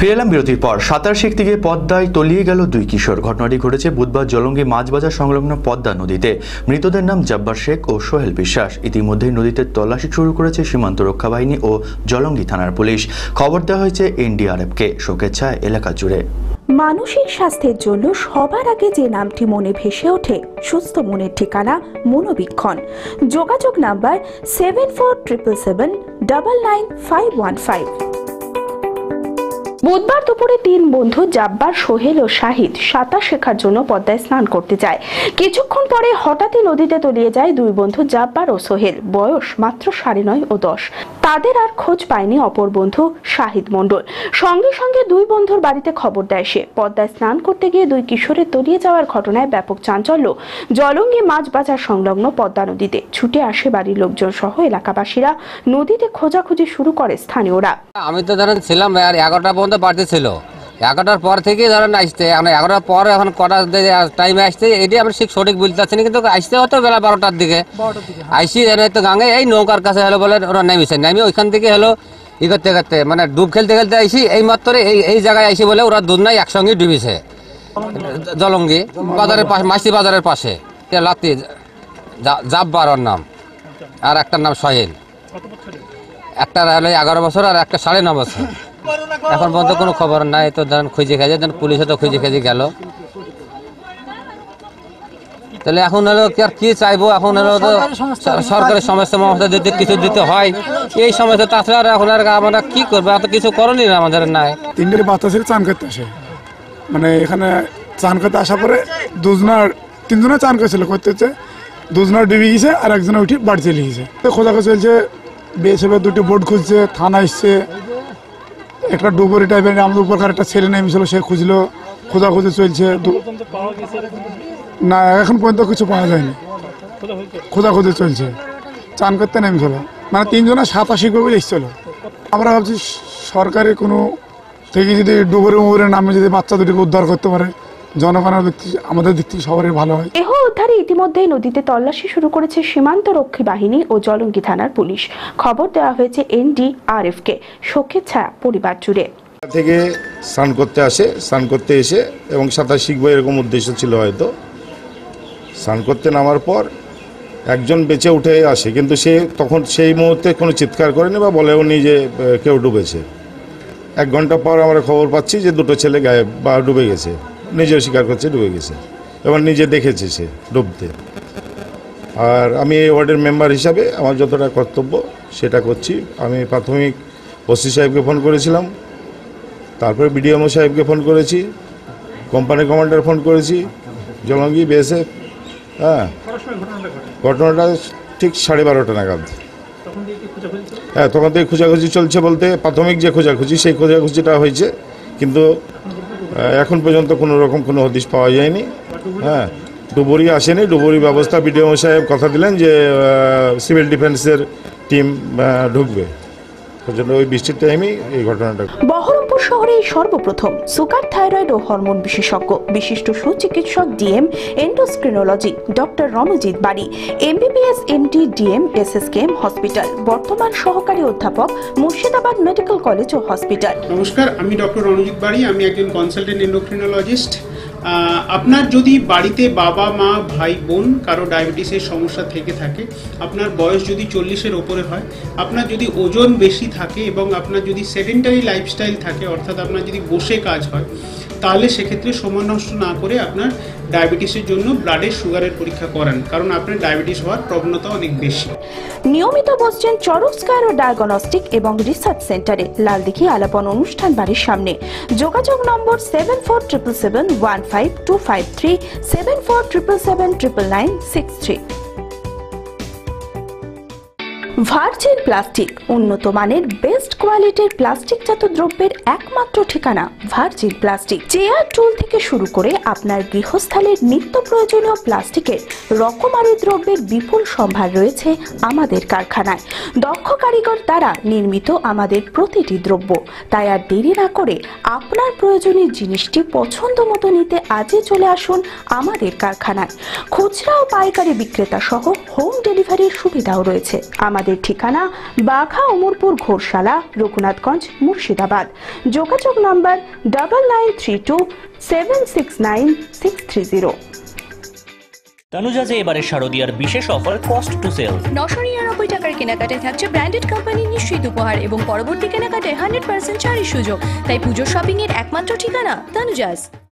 ফিরে এলাম বিরতির পর। সাঁতার শিখতে গিয়ে পদ্মায় তলিয়ে গেল দুই কিশোর। ঘটনাটি ঘটেছে বুধবার জলঙ্গি মাছবাজার সংলগ্ন পদ্মা নদীতে। মৃতদের নাম জব্বার শেখ ও সোহেল বিশ্বাস। ইতিমধ্যেই নদীতে তল্লাশি শুরু করেছে সীমান্ত রক্ষা বাহিনী ও জলঙ্গি থানার পুলিশ। খবর দেওয়া হয়েছে এনডিআরএফকে। শোকের ছায়া এলাকা জুড়ে। মানসিক স্বাস্থ্যের জন্য সবার আগে যে নামটি মনে ভেসে ওঠে, সুস্থ মনের ঠিকানা মনোবীক্ষণ। যোগাযোগ নাম্বার 7477799515। বুধবার দুপুরে তিন বন্ধু জব্বার, সোহেল ও শাহিদ সাঁতার শেখার জন্য পদ্মায় স্নান করতে যায়। কিছুক্ষণ পরে হঠাৎই নদীতে তলিয়ে যায় দুই বন্ধু জব্বার ও সোহেল। বয়স মাত্র 9.5 ও 10। তাদের আর খোঁজ পায়নি অপর বন্ধু শাহিদ মণ্ডল। সঙ্গে সঙ্গে দুই বন্ধুর বাড়িতে খবর দেয় সে। পদ্মায় স্নান করতে গিয়ে দুই কিশোরের তলিয়ে যাওয়ার ঘটনায় ব্যাপক চাঞ্চল্য জলঙ্গি মাছবাজার সংলগ্ন পদ্মা নদীতে। ছুটে আসে বাড়ির লোকজন সহ এলাকাবাসীরা। নদীতে খোঁজাখুঁজি শুরু করে স্থানীয়রা। আমি তো ধরেন ছিলাম আর 11টা পর্যন্ত বাড়িতে ছিল। 11টার পর থেকে ধরেন আসতে, এখন 11টার পর এখন কটা টাইমে আসতে এটি আমি সঠিক বলতে পারছি না, কিন্তু আসতে হতো বেলা 12টার দিকে আইসি। তো গাঙে এই নৌকার কাছে হলো বলে ওরা নেমেছে, নেমে ওইখান থেকে হলো ই করতে করতে মানে ডুব খেলতে খেলতে আইসি। এই মাত্র এই জায়গায় আইসি বলে ওরা দুজনাই একসঙ্গে ডুবেছে। জলঙ্গি বাজারের পাশে, মাসি বাজারের পাশে লাতি জব্বার ওর নাম, আর একটার নাম সোহেল। একটা হলো 11 বছর আর একটা 9.5 বছর। এখন পর্যন্ত কোনো খবর নাই। তো ধরেন খুঁজে খেজে পুলিশে তো খুঁজে খেজে গেল। তাহলে এখন হলো কি চাইবো, এখন হলো তো সরকারের সমস্যা যদি কিছু দিতে হয় এই সমস্যা, তাছাড়া এখন আর আমরা কি করবো, এত কিছু করণীয় আমাদের নাই। 3টের বাচ্চা ছিল চান করতে আসে, মানে এখানে চান করতে আসার পরে তিনজনে চান করেছিল করতে হচ্ছে, দুজনের ডুবে গেছে আর একজনে উঠে বাড়ি চলে গেছে। খোঁজাখুঁজি চলছে, বিএসএফ দুটো বোট খুঁজছে, থানা এসছে, একটা ডুবুরি টাইপের আমাদের উপর একটা ছেলে নেমেছিল, সে খুঁজলো, খোঁজাখুঁজি চলছে। না এখন পর্যন্ত কিছু পাওয়া যায়নি, খোঁজাখুঁজি চলছে। চান করতে নেমেছিল, মানে 3জনে সাঁতার শিখবে বলে এসেছিল। আমরা ভাবছি সরকারি কোনো থেকে যদি ডুবুরি নামে যদি বাচ্চা দুটিকে উদ্ধার করতে পারে, জনগণের দিক থেকে আমাদের দিক থেকে সবারই ভালো হয়। দেহ উদ্ধারে ইতিমধ্যেই নদীতে তল্লাশি শুরু করেছে সীমান্ত রক্ষী বাহিনী ও জলঙ্গি থানার পুলিশ। খবর দেওয়া হয়েছে এনডিআরএফকে। শোকের ছায়া পরিবার জুড়ে। থেকে স্নান করতে আসে, স্নান করতে এসে এবং সাঁতার শিখবো এরকম উদ্দেশ্য ছিল হয়তো। স্নান করতে নামার পর একজন বেঁচে উঠে আসে, কিন্তু সে তখন সেই মুহূর্তে কোনো চিৎকার করেনি বা বলেও নি যে কেউ ডুবেছে। 1 ঘন্টা পর আমরা খবর পাচ্ছি যে দুটো ছেলে গায়েব বা ডুবে গেছে। নিজেও স্বীকার করছে ডুবে গেছে এবং নিজে দেখেছে সে ডুবতে। আর আমি এই ওয়ার্ডের মেম্বার হিসাবে আমার যতটা কর্তব্য সেটা করছি। আমি প্রাথমিক ওসি সাহেবকে ফোন করেছিলাম, তারপরে বিডিএমও সাহেবকে ফোন করেছি, কোম্পানি কমান্ডার ফোন করেছি, জলঙ্গি বিএসএফ। হ্যাঁ, ঘটনাটা ঠিক 12:30 নাগাদ। হ্যাঁ, তখন থেকে খোঁজাখুঁজি চলছে, বলতে প্রাথমিক যে খোঁজাখুঁজি সেই খোঁজাখুঁজিটা হয়েছে, কিন্তু এখন পর্যন্ত কোনো রকম কোনো হদিশ পাওয়া যায়নি। হ্যাঁ, ডুবুরি আসেনি। ডুবুরি ব্যবস্থা বিডিও সাহেব কথা দিলেন যে সিভিল ডিফেন্সের টিম ঢুকবে, সেজন্য ওই বৃষ্টির টাইমেই এই ঘটনাটা। বহরমপুর শহরে সর্বপ্রথম সুগার, থাইরয়েড ও হরমোন বিশেষজ্ঞ বিশিষ্ট সুচিকিৎসক DM endocrinology doctor Ranjit Bari, MBBS MD DM SSKM hospital, বর্তমান সহকারী অধ্যাপক, মুর্শিদাবাদ মেডিকেল কলেজ ও হসপিটাল। নমস্কার, আমি ডক্টর রণজিৎ বাড়ি। আমি একজন কনসালটেন্ট এন্ডোক্রিনোলজিস্ট। আপনার যদি বাড়িতে বাবা, মা, ভাই, বোন কারো ডায়াবেটিসের সমস্যা থেকে থাকে, আপনার বয়স যদি 40-এর ওপরে হয়, আপনার যদি ওজন বেশি থাকে এবং আপনার যদি সেডেন্টারি লাইফস্টাইল থাকে, অর্থাৎ আপনার যদি বসে কাজ হয়, তাহলে সেক্ষেত্রে সময় নষ্ট না করে আপনার ডায়াবেটিসের জন্য ব্লাডের সুগারের পরীক্ষা করান, কারণ আপনার ডায়াবেটিস হওয়ার প্রবণতা অনেক বেশি। নিয়মিত বসছেন চরক স্কয়ার ও ডায়াগনস্টিক এবং রিসার্চ সেন্টারে, লালদিঘি আলাপন অনুষ্ঠান বাড়ির সামনে। যোগাযোগ নম্বর 7477715253, 7477799963। ভার্জিন প্লাস্টিক, উন্নত মানের বেস্ট কোয়ালিটির প্লাস্টিকজাত দ্রব্যের একমাত্র ঠিকানা ভার্জিন প্লাস্টিক। চেয়ার, টুল থেকে শুরু করে আপনার গৃহস্থালির নিত্য প্রয়োজনীয় প্লাস্টিকের রকমারি দ্রব্যের বিপুল সম্ভার রয়েছে আমাদের কারখানায়। দক্ষ কারিগর দ্বারা নির্মিত আমাদের প্রতিটি দ্রব্য। তাই আর দেরি না করে আপনার প্রয়োজনীয় জিনিসটি পছন্দ মতো নিতে আজই চলে আসুন আমাদের কারখানায়। খুচরা ও পাইকারি বিক্রেতা সহ হোম ডেলিভারির সুবিধাও রয়েছে। আমাদের আমাদের ঠিকানা বাঘা অমরপুর ঘোরশালা, রঘুনাথগঞ্জ, মুর্শিদাবাদ। যোগাযোগ নাম্বার 9932769630। তানুজাজে এবারে শারদীয়ার বিশেষ অফার কস্ট টু সেল। 999 টাকার কেনাকাটায় থাকছে ব্র্যান্ডেড কোম্পানির নিশ্চিত উপহার এবং পরবর্তী কেনাকাটায় 100% ছাড়ের সুযোগ। তাই পুজোর শপিং এর একমাত্র ঠিকানা তানুজাজ।